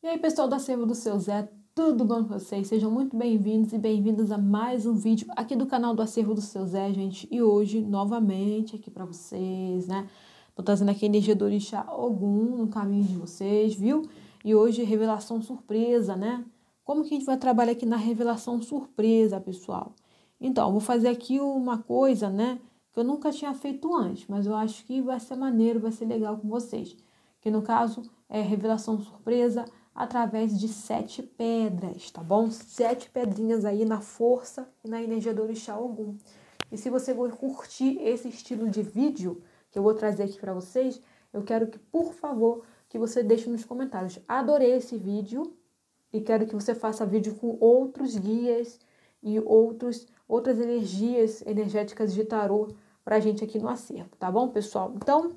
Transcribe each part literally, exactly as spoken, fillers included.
E aí, pessoal do Acervo do Seu Zé, tudo bom com vocês? Sejam muito bem-vindos e bem-vindas a mais um vídeo aqui do canal do Acervo do Seu Zé, gente. E hoje, novamente, aqui pra vocês, né? Tô trazendo aqui a energia do Orixá Ogum no caminho de vocês, viu? E hoje, revelação surpresa, né? Como que a gente vai trabalhar aqui na revelação surpresa, pessoal? Então, vou fazer aqui uma coisa, né? Que eu nunca tinha feito antes, mas eu acho que vai ser maneiro, vai ser legal com vocês. Que no caso, é revelação surpresa através de sete pedras, tá bom? Sete pedrinhas aí na força e na energia do Orixá Ogum. E se você curtir esse estilo de vídeo que eu vou trazer aqui para vocês, eu quero que, por favor, que você deixe nos comentários. Adorei esse vídeo e quero que você faça vídeo com outros guias e outros, outras energias energéticas de tarô pra gente aqui no acervo, tá bom, pessoal? Então,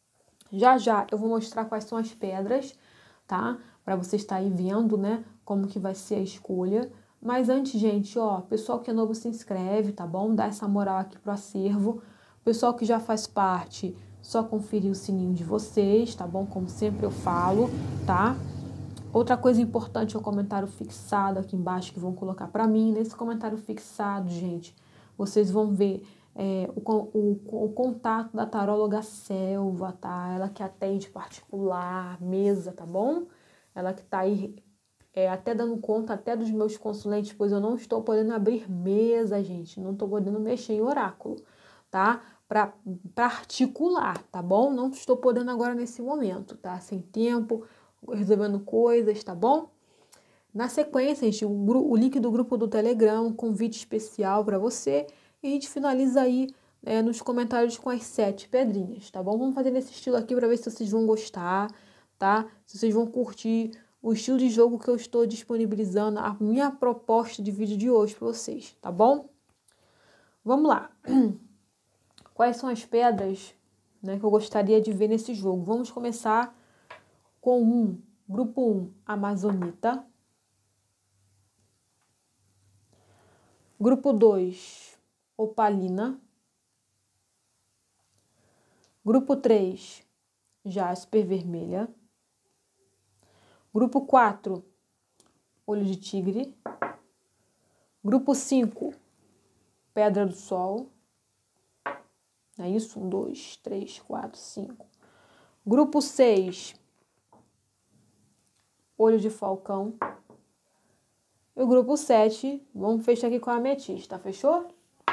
já já eu vou mostrar quais são as pedras, tá? Para você estar aí vendo, né, como que vai ser a escolha. Mas antes, gente, ó, pessoal que é novo se inscreve, tá bom? Dá essa moral aqui pro acervo. Pessoal que já faz parte, só conferir o sininho de vocês, tá bom? Como sempre eu falo, tá? Outra coisa importante é o comentário fixado aqui embaixo que vão colocar para mim. Nesse comentário fixado, gente, vocês vão ver é, o, o, o contato da taróloga Selva, tá? Ela que atende particular, mesa, tá bom? Ela que tá aí é, até dando conta até dos meus consulentes, pois eu não estou podendo abrir mesa, gente. Não estou podendo mexer em oráculo, tá? Para particular, tá bom? Não estou podendo agora nesse momento, tá? Sem tempo, resolvendo coisas, tá bom? Na sequência, gente, o, o link do grupo do Telegram, um convite especial para você. E a gente finaliza aí é, nos comentários com as sete pedrinhas, tá bom? Vamos fazer nesse estilo aqui para ver se vocês vão gostar, tá? Se vocês vão curtir o estilo de jogo que eu estou disponibilizando, a minha proposta de vídeo de hoje para vocês, tá bom? Vamos lá. Quais são as pedras, né, que eu gostaria de ver nesse jogo? Vamos começar com um, grupo um, Amazonita. Grupo dois, Opalina. Grupo três, Jasper Vermelha. Grupo quatro, Olho de Tigre. Grupo cinco, Pedra do Sol. É isso? Um, dois, três, quatro, cinco. Grupo seis, Olho de Falcão. E o grupo sete, vamos fechar aqui com a ametista, fechou?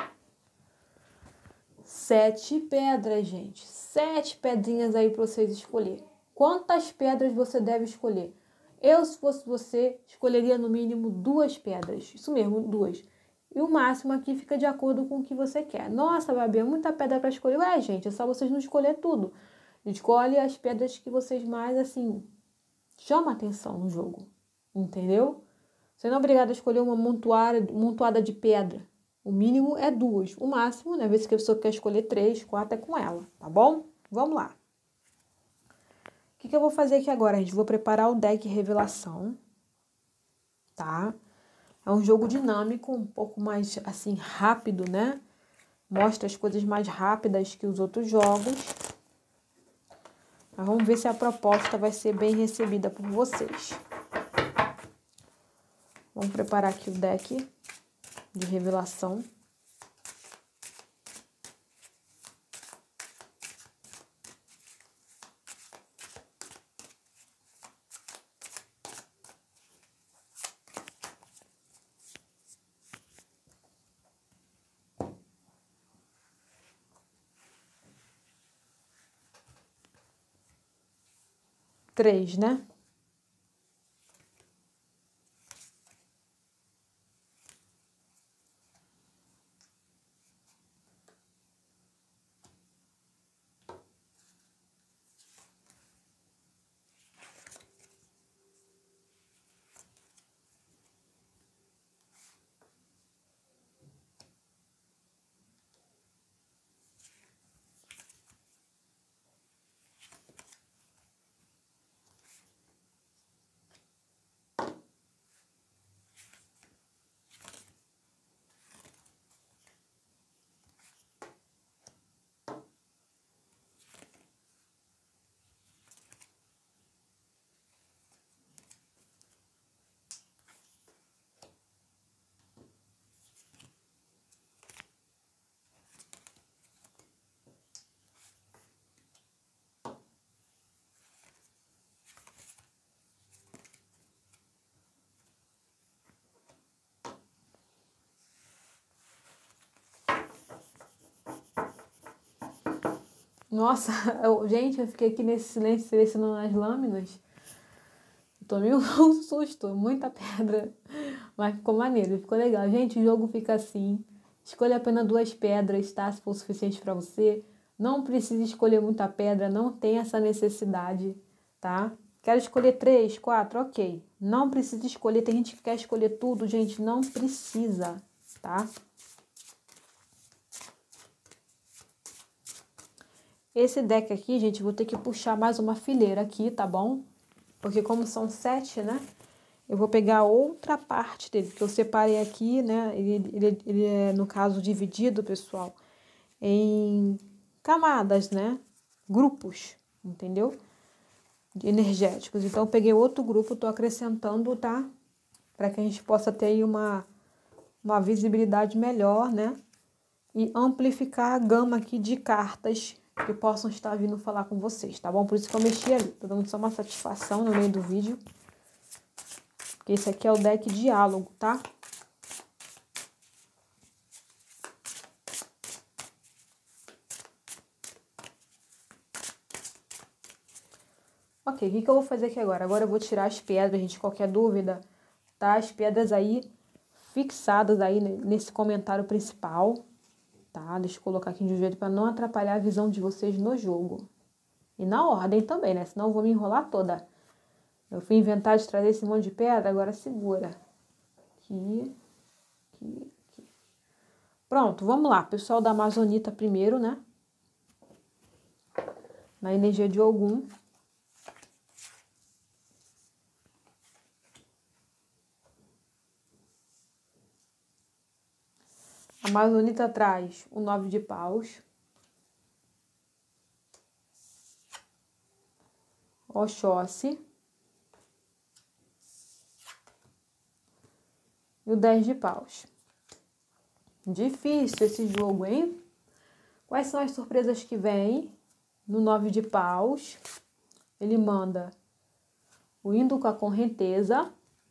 Sete pedras, gente. Sete pedrinhas aí para vocês escolher. Quantas pedras você deve escolher? Eu, se fosse você, escolheria no mínimo duas pedras. Isso mesmo, duas. E o máximo aqui fica de acordo com o que você quer. Nossa, Babi, é muita pedra para escolher. Ué, gente, é só vocês não escolher tudo. Escolhe as pedras que vocês mais, assim, chamam atenção no jogo. Entendeu? Você não é obrigado a escolher uma montoada, montoada de pedra. O mínimo é duas. O máximo, né? Às vezes que a pessoa quer escolher três, quatro, é com ela. Tá bom? Vamos lá. O que, que eu vou fazer aqui agora, gente? Vou preparar o deck revelação. Tá? É um jogo dinâmico, um pouco mais, assim, rápido, né? Mostra as coisas mais rápidas que os outros jogos. Mas vamos ver se a proposta vai ser bem recebida por vocês. Vamos preparar aqui o deck de revelação. Três, né? Nossa, eu, gente, eu fiquei aqui nesse silêncio selecionando as lâminas. Tomei um susto, muita pedra. Mas ficou maneiro, ficou legal. Gente, o jogo fica assim. Escolha apenas duas pedras, tá? Se for o suficiente para você. Não precisa escolher muita pedra, não tem essa necessidade, tá? Quero escolher três, quatro, ok. Não precisa escolher, tem gente que quer escolher tudo, gente, não precisa, tá? Esse deck aqui, gente, vou ter que puxar mais uma fileira aqui, tá bom? Porque como são sete, né? Eu vou pegar outra parte dele, que eu separei aqui, né? Ele, ele, ele é, no caso, dividido, pessoal, em camadas, né? Grupos, entendeu? Energéticos. Então, eu peguei outro grupo, tô acrescentando, tá? Para que a gente possa ter aí uma, uma visibilidade melhor, né? E amplificar a gama aqui de cartas que possam estar vindo falar com vocês, tá bom? Por isso que eu mexi ali. Tô dando só uma satisfação no meio do vídeo. Porque esse aqui é o deck diálogo, tá? Ok, o que, que eu vou fazer aqui agora? Agora eu vou tirar as pedras, gente. Qualquer dúvida, tá? As pedras aí fixadas aí nesse comentário principal, tá? Deixa eu colocar aqui de um jeito para não atrapalhar a visão de vocês no jogo. E na ordem também, né? Senão eu vou me enrolar toda. Eu fui inventar de trazer esse monte de pedra, agora segura. Aqui, aqui, aqui. Pronto, vamos lá. Pessoal da Amazonita primeiro, né? Na energia de Ogum. A Amazonita traz o nove de paus. Oxóssi. E o dez de paus. Difícil esse jogo, hein? Quais são as surpresas que vêm no nove de paus? Ele manda o indo com a correnteza.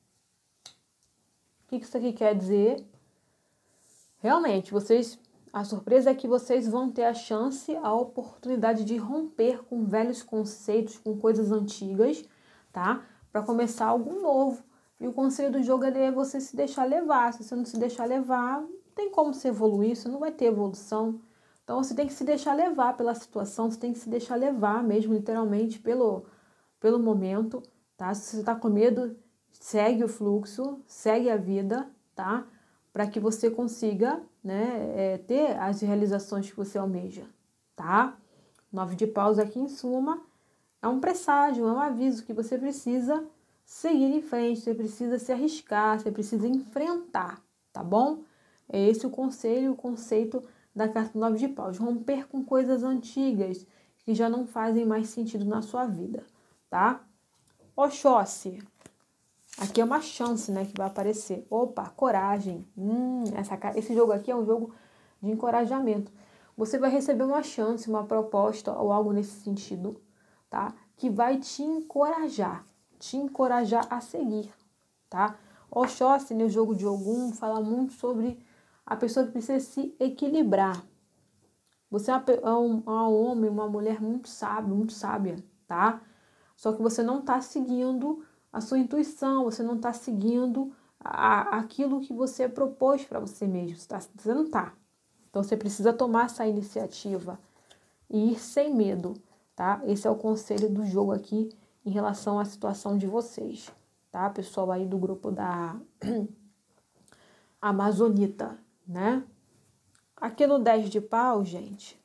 O que isso aqui quer dizer? Realmente, vocês, a surpresa é que vocês vão ter a chance, a oportunidade de romper com velhos conceitos, com coisas antigas, tá? Para começar algo novo. E o conselho do jogo é você se deixar levar. Se você não se deixar levar, não tem como você evoluir, você não vai ter evolução. Então, você tem que se deixar levar pela situação, você tem que se deixar levar mesmo, literalmente, pelo, pelo momento, tá? Se você está com medo, segue o fluxo, segue a vida, tá? Para que você consiga, né, é, ter as realizações que você almeja, tá? Nove de paus aqui, em suma, é um presságio, é um aviso que você precisa seguir em frente, você precisa se arriscar, você precisa enfrentar, tá bom? É esse o conselho, o conceito da carta nove de paus, romper com coisas antigas que já não fazem mais sentido na sua vida, tá? Oxóssi. Aqui é uma chance, né, que vai aparecer. Opa, coragem. Hum, essa, esse jogo aqui é um jogo de encorajamento. Você vai receber uma chance, uma proposta ou algo nesse sentido, tá? Que vai te encorajar, te encorajar a seguir, tá? Oxóssi, no jogo de Ogum, fala muito sobre a pessoa que precisa se equilibrar. Você é um, um homem, uma mulher muito sábio, muito sábia, tá? Só que você não está seguindo a sua intuição, você não está seguindo a, aquilo que você propôs para você mesmo, você, tá, você não está. Então, você precisa tomar essa iniciativa e ir sem medo, tá? Esse é o conselho do jogo aqui em relação à situação de vocês, tá? Pessoal aí do grupo da Amazonita, né? Aqui no dez de pau, gente,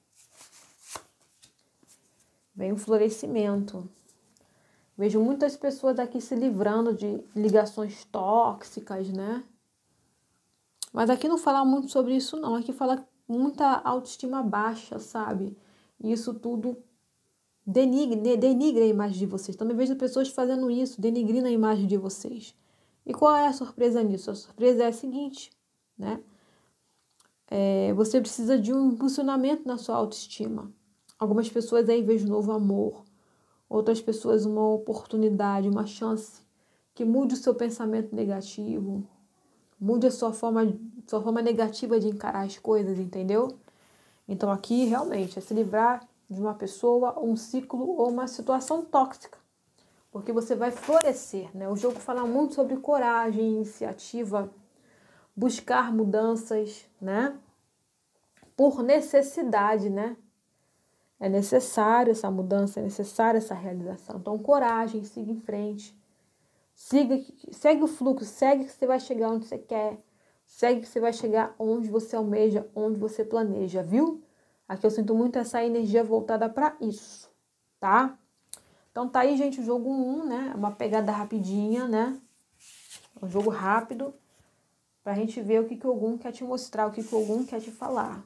vem o florescimento. Vejo muitas pessoas aqui se livrando de ligações tóxicas, né? Mas aqui não fala muito sobre isso, não. Aqui fala muita autoestima baixa, sabe? E isso tudo denigre, denigre a imagem de vocês. Também vejo pessoas fazendo isso, denigrindo a imagem de vocês. E qual é a surpresa nisso? A surpresa é a seguinte, né? É, você precisa de um impulsionamento na sua autoestima. Algumas pessoas aí vejo novo amor. Outras pessoas uma oportunidade, uma chance que mude o seu pensamento negativo, mude a sua forma, sua forma negativa de encarar as coisas, entendeu? Então aqui realmente é se livrar de uma pessoa, um ciclo ou uma situação tóxica. Porque você vai florescer, né? O jogo fala muito sobre coragem, iniciativa, buscar mudanças, né? Por necessidade, né? É necessário essa mudança, é necessária essa realização. Então, coragem, siga em frente. Siga, segue o fluxo, segue que você vai chegar onde você quer. Segue que você vai chegar onde você almeja, onde você planeja, viu? Aqui eu sinto muito essa energia voltada para isso, tá? Então tá aí, gente, o jogo um, né? Uma pegada rapidinha, né? Um jogo rápido, pra gente ver o que, que o Ogum quer te mostrar, o que, que o Ogum quer te falar.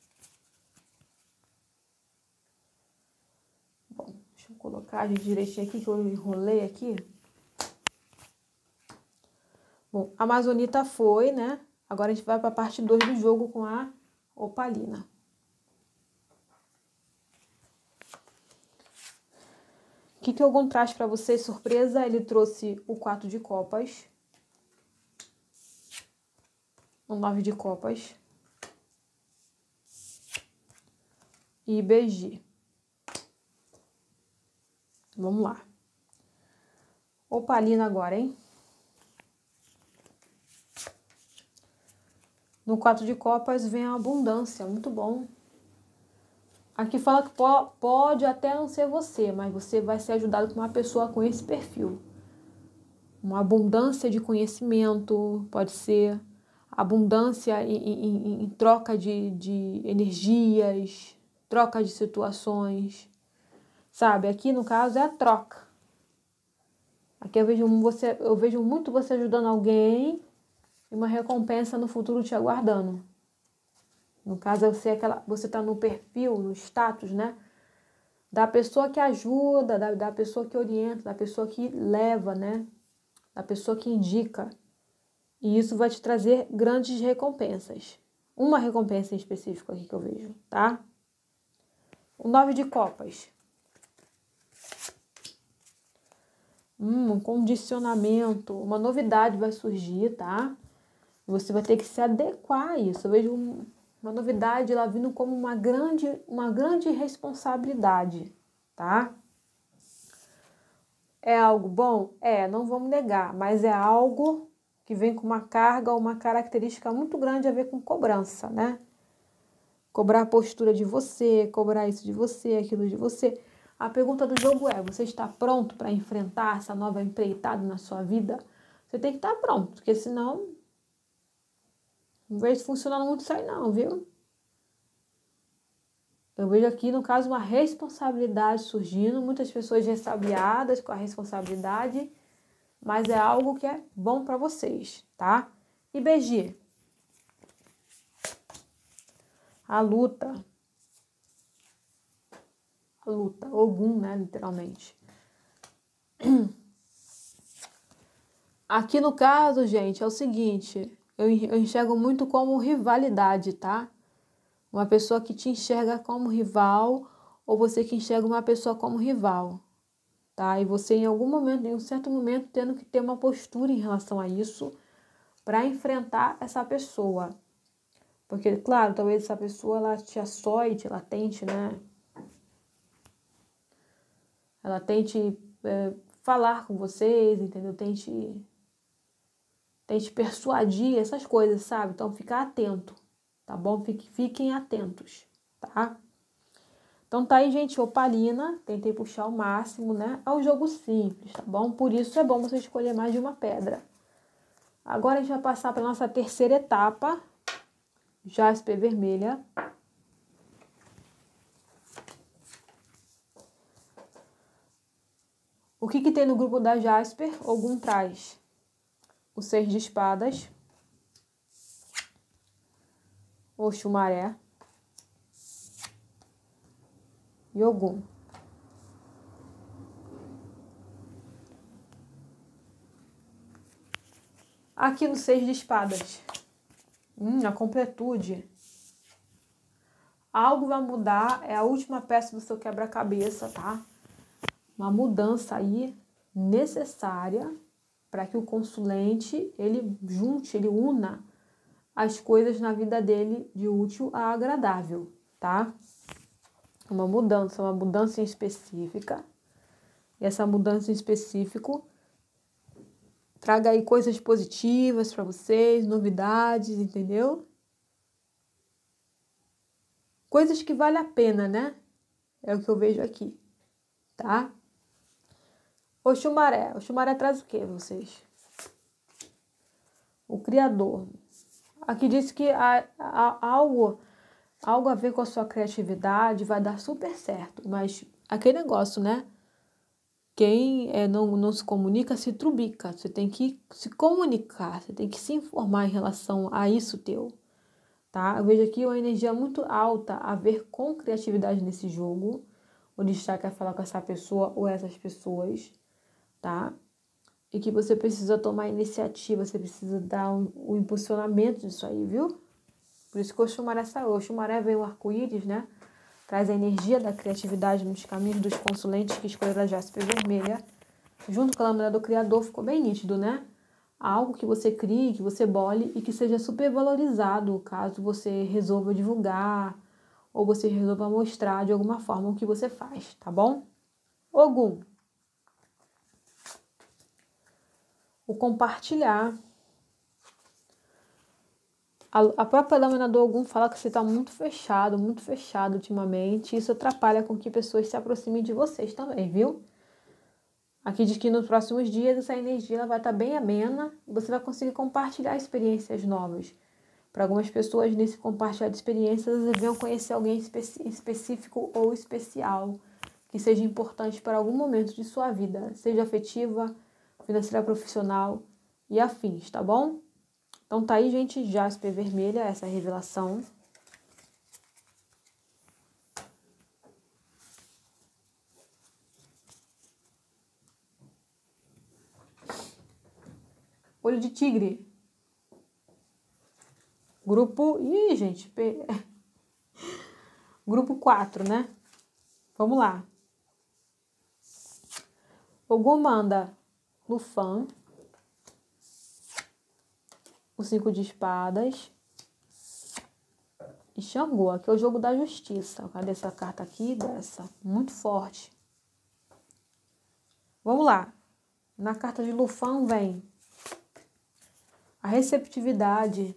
Bom, deixa eu colocar direitinho aqui, que eu enrolei aqui. Bom, a Amazonita foi, né? Agora a gente vai para a parte dois do jogo com a Opalina. O que, que o Ogum traz para vocês? Surpresa, ele trouxe o quatro de copas. O nove de copas. E B G. Vamos lá. Opalina agora, hein? No quatro de copas vem a abundância, muito bom. Aqui fala que pode até não ser você, mas você vai ser ajudado por uma pessoa com esse perfil. Uma abundância de conhecimento, pode ser abundância em, em, em troca de, de energias, troca de situações, sabe? Aqui no caso é a troca. Aqui eu vejo, você, eu vejo muito você ajudando alguém e uma recompensa no futuro te aguardando. No caso, você aquela, você está no perfil, no status, né? Da pessoa que ajuda, da, da pessoa que orienta, da pessoa que leva, né? Da pessoa que indica. E isso vai te trazer grandes recompensas. Uma recompensa em específico aqui que eu vejo, tá? O nove de copas. Hum, um condicionamento, uma novidade vai surgir, tá? Você vai ter que se adequar a isso. Eu vejo um, uma novidade lá vindo como uma grande, uma grande responsabilidade, tá? É algo bom? É, não vamos negar, mas é algo que vem com uma carga ou uma característica muito grande a ver com cobrança, né? Cobrar a postura de você, cobrar isso de você, aquilo de você. A pergunta do jogo é, você está pronto para enfrentar essa nova empreitada na sua vida? Você tem que estar pronto, porque senão não vejo funcionando muito isso aí não, viu? Eu vejo aqui, no caso, uma responsabilidade surgindo, muitas pessoas ressabiadas com a responsabilidade, mas é algo que é bom para vocês, tá? E B G. A luta. A luta. Ogum, né, literalmente. Aqui no caso, gente, é o seguinte, eu enxergo muito como rivalidade, tá? Uma pessoa que te enxerga como rival ou você que enxerga uma pessoa como rival, tá? E você em algum momento, em um certo momento, tendo que ter uma postura em relação a isso para enfrentar essa pessoa. Porque, claro, talvez essa pessoa ela te açoite, ela tente, né? Ela tente é, falar com vocês, entendeu? Tente, tente persuadir essas coisas, sabe? Então, ficar atento, tá bom? Fiquem atentos, tá? Então tá aí, gente, Opalina, tentei puxar o máximo, né? É um jogo simples, tá bom? Por isso é bom você escolher mais de uma pedra. Agora a gente vai passar para nossa terceira etapa, Jasper vermelha. O que que tem no grupo da Jasper? Ogum traz o seis de espadas, o Xumaré e Ogum. Aqui no seis de espadas, hum, a completude. Algo vai mudar, é a última peça do seu quebra-cabeça, tá? Uma mudança aí necessária para que o consulente, ele junte, ele una as coisas na vida dele de útil a agradável, tá? uma mudança, uma mudança em específica. E essa mudança em específico traga aí coisas positivas para vocês, novidades, entendeu? Coisas que vale a pena, né? É o que eu vejo aqui, tá? O Xumaré. O Xumaré traz o quê, vocês? O Criador. Aqui diz que há, há algo, algo a ver com a sua criatividade, vai dar super certo. Mas aquele negócio, né? Quem é, não, não se comunica, se trubica. Você tem que se comunicar, você tem que se informar em relação a isso teu. Tá? Eu vejo aqui uma energia muito alta a ver com criatividade nesse jogo. O destaque é falar com essa pessoa ou essas pessoas, tá? E que você precisa tomar iniciativa, você precisa dar um, um impulsionamento disso aí, viu? Por isso que o Xumaré saiu. O Xumaré vem o arco-íris, né? Traz a energia da criatividade nos caminhos dos consulentes que escolheram a Jasper vermelha. Junto com a lâmina do Criador, ficou bem nítido, né? Algo que você crie, que você bole e que seja super valorizado caso você resolva divulgar ou você resolva mostrar de alguma forma o que você faz, tá bom? Ogum. O compartilhar. A própria lâmina do Ogum fala que você está muito fechado, muito fechado ultimamente. Isso atrapalha com que pessoas se aproximem de vocês também, viu? Aqui diz que nos próximos dias essa energia ela vai estar bem amena e você vai conseguir compartilhar experiências novas. Para algumas pessoas, nesse compartilhar de experiências, elas venham conhecer alguém especi- específico ou especial, que seja importante para algum momento de sua vida, seja afetiva, financeira, profissional e afins, tá bom? Então tá aí, gente, Jasper vermelha, essa revelação. Olho de tigre. Grupo... Ih, gente. Grupo quatro, né? Vamos lá. Ogum manda Lufan. O cinco de espadas. E Xangô, que é o jogo da justiça. Cadê essa carta aqui? Dessa. Muito forte. Vamos lá. Na carta de Lufan vem a receptividade.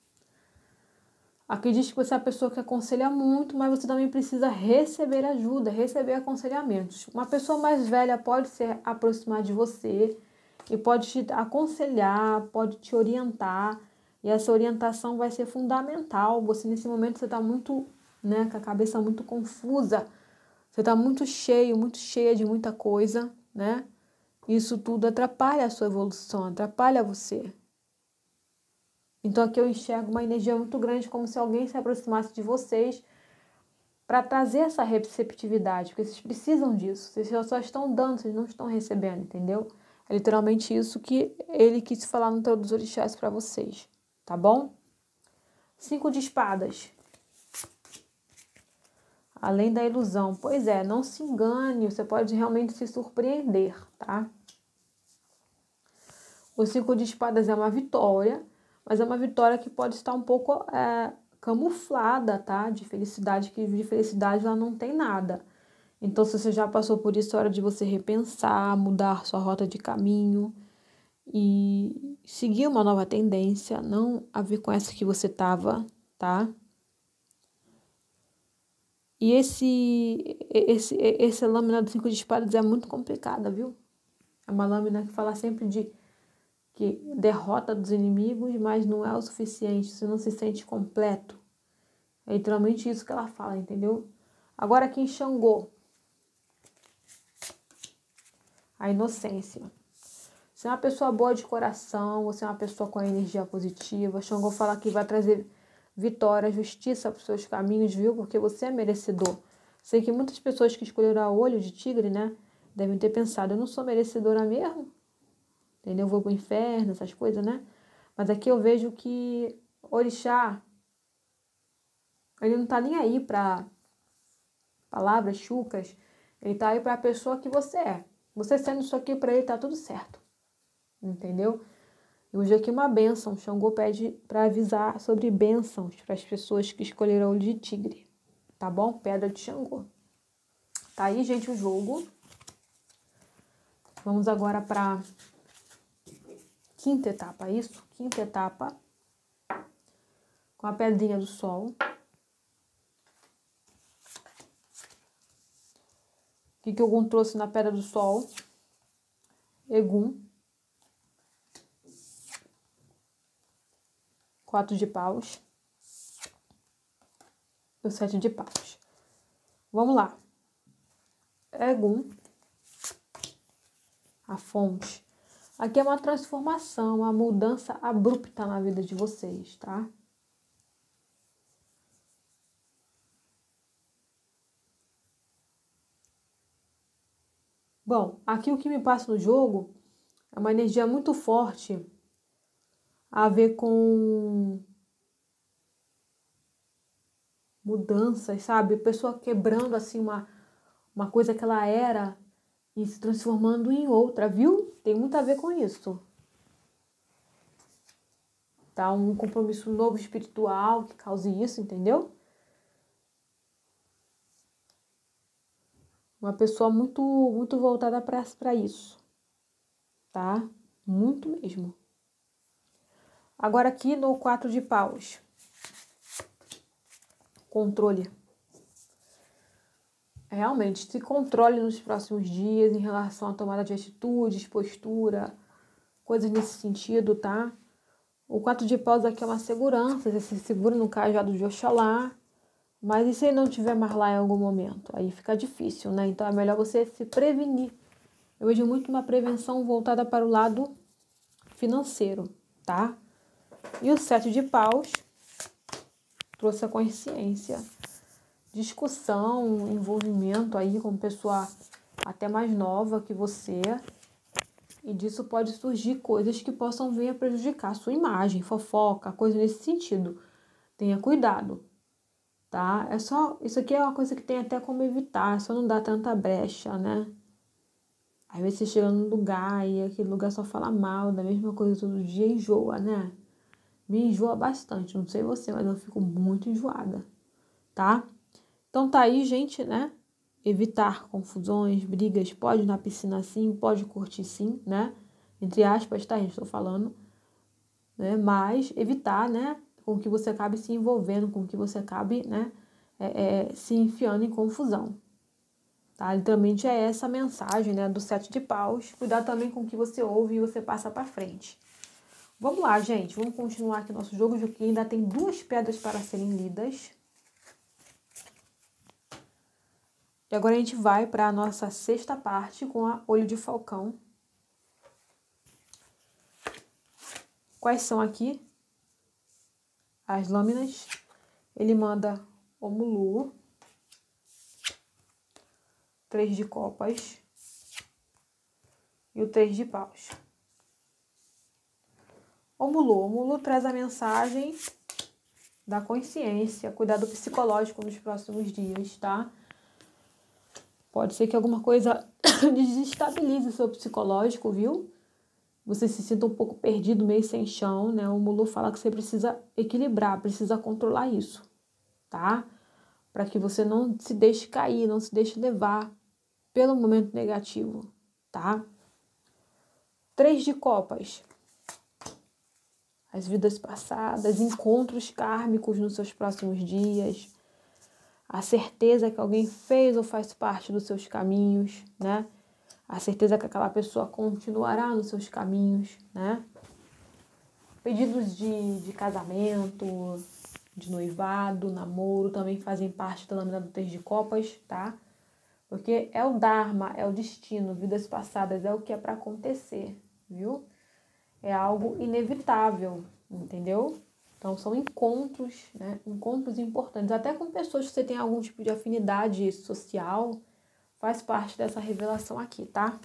Aqui diz que você é a pessoa que aconselha muito, mas você também precisa receber ajuda, receber aconselhamentos. Uma pessoa mais velha pode se aproximar de você e pode te aconselhar, pode te orientar. E essa orientação vai ser fundamental. Você, nesse momento, você está muito, né, com a cabeça muito confusa. Você está muito cheio, muito cheia de muita coisa, né? Isso tudo atrapalha a sua evolução, atrapalha você. Então aqui eu enxergo uma energia muito grande, como se alguém se aproximasse de vocês para trazer essa receptividade, porque vocês precisam disso. Vocês só estão dando, vocês não estão recebendo, entendeu? É literalmente isso que ele quis falar no Tarô dos Orixás para vocês, tá bom? Cinco de espadas. Além da ilusão. Pois é, não se engane, você pode realmente se surpreender, tá? O cinco de espadas é uma vitória, mas é uma vitória que pode estar um pouco é, camuflada, tá? De felicidade, que de felicidade ela não tem nada. Então, se você já passou por isso, é hora de você repensar, mudar sua rota de caminho e seguir uma nova tendência, não a ver com essa que você estava, tá? E esse, esse, esse lâmina do cinco de espadas é muito complicada, viu? É uma lâmina que fala sempre de que derrota dos inimigos, mas não é o suficiente, você não se sente completo. É literalmente isso que ela fala, entendeu? Agora aqui em Xangô, a inocência. Você é uma pessoa boa de coração, você é uma pessoa com energia positiva. Xangô fala que vai trazer vitória, justiça para os seus caminhos, viu? Porque você é merecedor. Sei que muitas pessoas que escolheram a olho de tigre, né, devem ter pensado, eu não sou merecedora mesmo? Entendeu? Eu vou pro inferno, essas coisas, né? Mas aqui eu vejo que orixá, ele não tá nem aí para palavras chucras, ele tá aí para a pessoa que você é. Você sendo isso aqui para ele, tá tudo certo. Entendeu? E hoje aqui uma bênção. Xangô pede para avisar sobre bênçãos para as pessoas que escolheram olho de tigre. Tá bom? Pedra de Xangô. Tá aí, gente, o jogo. Vamos agora para quinta etapa, isso? Quinta etapa. Com a pedrinha do sol. O que que Ogum trouxe na pedra do sol? Egum. Quatro de paus. E o sete de paus. Vamos lá. Egum. A fonte. Aqui é uma transformação, uma mudança abrupta na vida de vocês, tá? Bom, aqui o que me passa no jogo é uma energia muito forte a ver com mudanças, sabe? A pessoa quebrando assim uma, uma coisa que ela era e se transformando em outra, viu? Tem muito a ver com isso. Tá? Um compromisso novo espiritual que cause isso, entendeu? Uma pessoa muito, muito voltada para isso, tá? Muito mesmo. Agora aqui no quatro de paus. Controle. Realmente, se controle nos próximos dias em relação à tomada de atitudes, postura, coisas nesse sentido, tá? O quatro de paus aqui é uma segurança, você se segura no cajado de Oxalá, mas e se ele não estiver mais lá em algum momento? Aí fica difícil, né? Então é melhor você se prevenir. Eu vejo muito uma prevenção voltada para o lado financeiro, tá? E o sete de paus trouxe a consciência. Discussão, envolvimento aí com pessoa até mais nova que você. E disso pode surgir coisas que possam vir a prejudicar a sua imagem, fofoca, coisa nesse sentido. Tenha cuidado, tá? É só, isso aqui é uma coisa que tem até como evitar, só não dá tanta brecha, né? Às vezes você chega num lugar e aquele lugar só fala mal da mesma coisa todo dia e enjoa, né? Me enjoa bastante, não sei você, mas eu fico muito enjoada, tá? Então tá aí, gente, né? Evitar confusões, brigas, pode ir na piscina sim, pode curtir sim, né? Entre aspas, tá, gente? Estou falando, né? Mas evitar, né? Com que você acabe se envolvendo, com que você acabe, né? É, é, se enfiando em confusão, tá? Literalmente é essa a mensagem, né? Do sete de paus. Cuidar também com o que você ouve e você passa pra frente. Vamos lá, gente. Vamos continuar aqui nosso jogo, que ainda tem duas pedras para serem lidas. E agora a gente vai para a nossa sexta parte com a olho de falcão. Quais são aqui as lâminas? Ele manda o Mulu, três de copas e o três de paus. O Mulu, o Mulu traz a mensagem da consciência, cuidado psicológico nos próximos dias, tá? Pode ser que alguma coisa desestabilize o seu psicológico, viu? Você se sinta um pouco perdido, meio sem chão, né? O Mulu fala que você precisa equilibrar, precisa controlar isso, tá? Para que você não se deixe cair, não se deixe levar pelo momento negativo, tá? Três de copas. As vidas passadas, encontros kármicos nos seus próximos dias, a certeza que alguém fez ou faz parte dos seus caminhos, né? A certeza que aquela pessoa continuará nos seus caminhos, né? Pedidos de, de casamento, de noivado, namoro, também fazem parte da lâmina do três de copas, tá? Porque é o Dharma, é o destino, vidas passadas, é o que é para acontecer, viu? É algo inevitável, entendeu? Então, são encontros, né? Encontros importantes. Até com pessoas que você tem algum tipo de afinidade social, faz parte dessa revelação aqui, tá?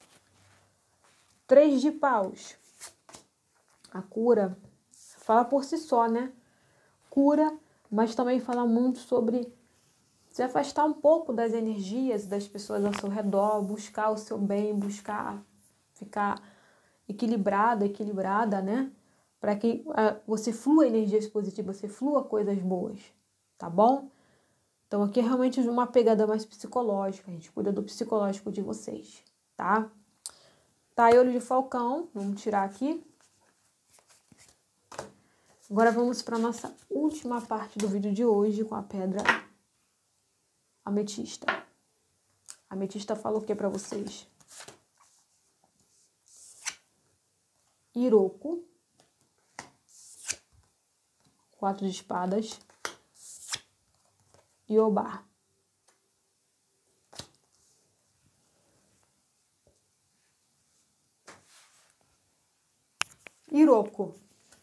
Três de paus. A cura fala por si só, né? Cura, mas também fala muito sobre se afastar um pouco das energias das pessoas ao seu redor, buscar o seu bem, buscar ficar equilibrada, equilibrada, né? Para que uh, você flua energias positivas, você flua coisas boas, tá bom? Então, aqui é realmente uma pegada mais psicológica. A gente cuida do psicológico de vocês, tá? Tá aí olho de falcão. Vamos tirar aqui. Agora vamos para a nossa última parte do vídeo de hoje com a pedra ametista. A ametista fala o que para vocês? Iroko. Quatro de espadas. E Obá. Iroko.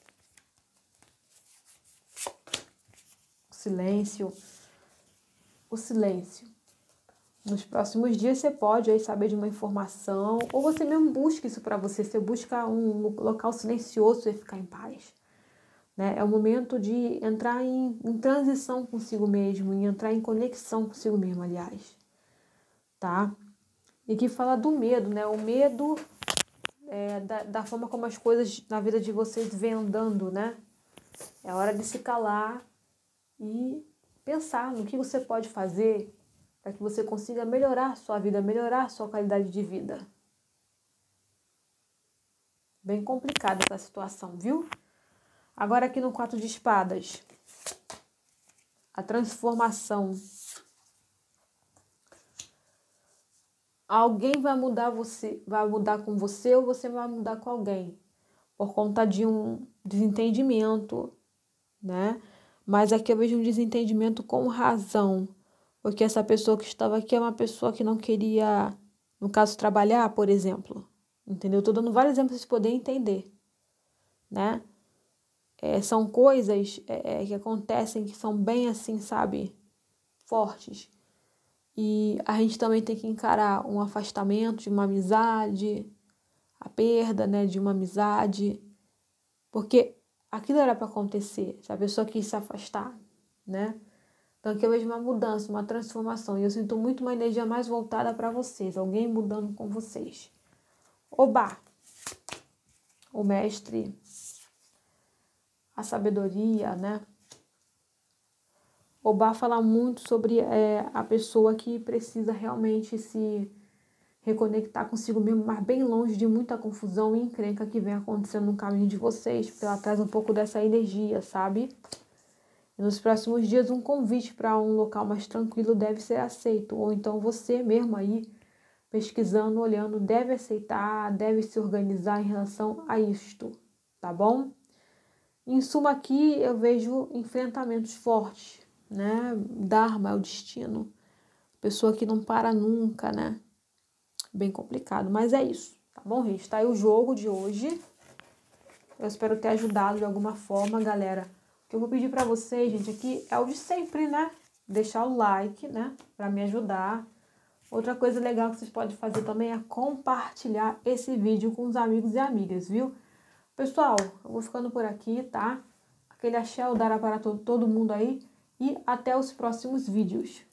O silêncio. O silêncio. Nos próximos dias você pode aí saber de uma informação, ou você mesmo busca isso para você. Você busca um local silencioso e ficar em paz. Né? É o momento de entrar em, em transição consigo mesmo, em entrar em conexão consigo mesmo, aliás. Tá? E que fala do medo, né? O medo é, da, da forma como as coisas na vida de vocês vêm andando, né? É hora de se calar e pensar no que você pode fazer para que você consiga melhorar a sua vida, melhorar a sua qualidade de vida. Bem complicada essa situação, viu? Agora aqui no quatro de espadas, a transformação. Alguém vai mudar você, vai mudar com você ou você vai mudar com alguém por conta de um desentendimento, né? Mas aqui eu vejo um desentendimento com razão, porque essa pessoa que estava aqui é uma pessoa que não queria, no caso, trabalhar, por exemplo, entendeu? Estou dando vários exemplos para vocês poderem entender, né? É, são coisas é, que acontecem que são bem assim, sabe, fortes. E a gente também tem que encarar um afastamento de uma amizade, a perda, né, de uma amizade, porque aquilo era para acontecer, se a pessoa quis se afastar, né? Então aqui eu vejo uma mudança, uma transformação, e eu sinto muito uma energia mais voltada para vocês, alguém mudando com vocês. Obá, o mestre, a sabedoria, né? Obá fala muito sobre é, a pessoa que precisa realmente se reconectar consigo mesmo, mas bem longe de muita confusão e encrenca que vem acontecendo no caminho de vocês, porque ela traz um pouco dessa energia, sabe? E nos próximos dias, um convite para um local mais tranquilo deve ser aceito, ou então você mesmo aí, pesquisando, olhando, deve aceitar, deve se organizar em relação a isto, tá bom? Em suma, aqui eu vejo enfrentamentos fortes, né? Dharma é o destino. Pessoa que não para nunca, né? Bem complicado, mas é isso, tá bom, gente? Tá aí o jogo de hoje. Eu espero ter ajudado de alguma forma, galera. O que eu vou pedir pra vocês, gente, aqui é o de sempre, né? Deixar o like, né? Pra me ajudar. Outra coisa legal que vocês podem fazer também é compartilhar esse vídeo com os amigos e amigas, viu? Pessoal, eu vou ficando por aqui, tá? Aquele axé, o dará para todo mundo aí. E até os próximos vídeos.